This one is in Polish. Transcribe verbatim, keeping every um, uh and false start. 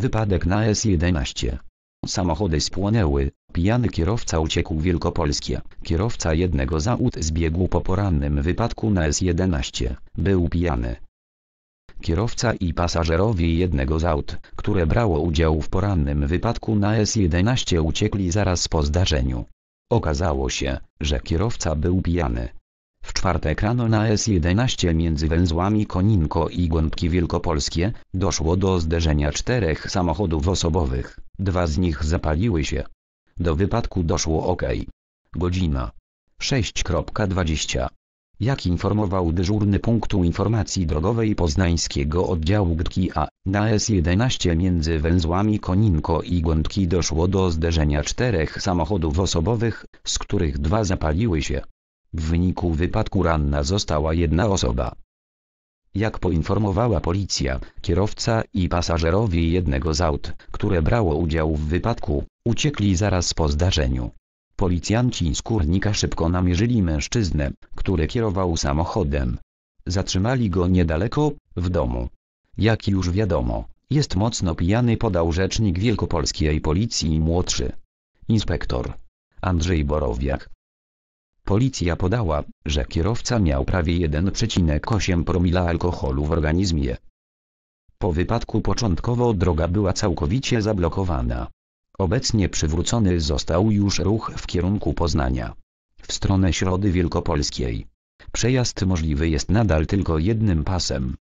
Wypadek na S jedenaście. Samochody spłonęły, pijany kierowca uciekł wielkopolskie. Kierowca jednego z aut zbiegł po porannym wypadku na S jedenaście. Był pijany. Kierowca i pasażerowie jednego z aut, które brało udział w porannym wypadku na S jedenaście, uciekli zaraz po zdarzeniu. Okazało się, że kierowca był pijany. W czwartek rano na S jedenaście między węzłami Koninko i Głębki Wielkopolskie doszło do zderzenia czterech samochodów osobowych. Dwa z nich zapaliły się. Do wypadku doszło ok. Godzina sześć dwadzieścia. Jak informował dyżurny Punktu Informacji Drogowej Poznańskiego Oddziału G T K A, na S jedenaście między węzłami Koninko i Głębki doszło do zderzenia czterech samochodów osobowych, z których dwa zapaliły się. W wyniku wypadku ranna została jedna osoba. Jak poinformowała policja, kierowca i pasażerowie jednego z aut, które brało udział w wypadku, uciekli zaraz po zdarzeniu. Policjanci z Kurnika szybko namierzyli mężczyznę, który kierował samochodem. Zatrzymali go niedaleko, w domu. Jak już wiadomo, jest mocno pijany, podał rzecznik wielkopolskiej policji młodszy inspektor Andrzej Borowiak. Policja podała, że kierowca miał prawie jeden przecinek osiem promila alkoholu w organizmie. Po wypadku początkowo droga była całkowicie zablokowana. Obecnie przywrócony został już ruch w kierunku Poznania, w stronę Środy Wielkopolskiej. Przejazd możliwy jest nadal tylko jednym pasem.